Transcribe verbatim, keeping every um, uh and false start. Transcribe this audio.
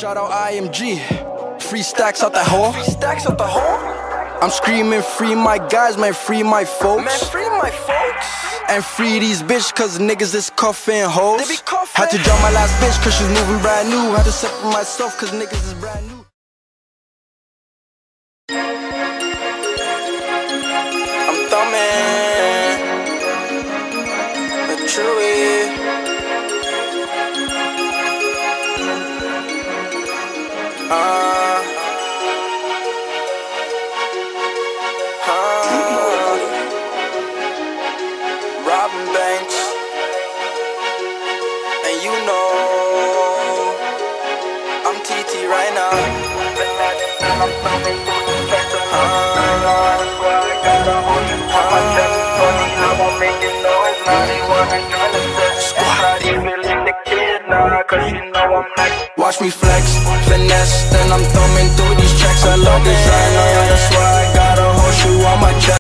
Shout out I M G, free stacks out the hole. Free stacks out the hole. I'm screaming free my guys, man, free my folks. Man, free my folks. And free these bitch, cause niggas is cuffin' hoes. They be cuffin'. Had to drop my last bitch, cause she's moving brand new. Had to separate myself, cause niggas is brand new. I'm thumbing the Chewy. Uh, uh, Robin Banks, and you know I'm T T right now. Watch me flex, finesse, then I'm thumbing through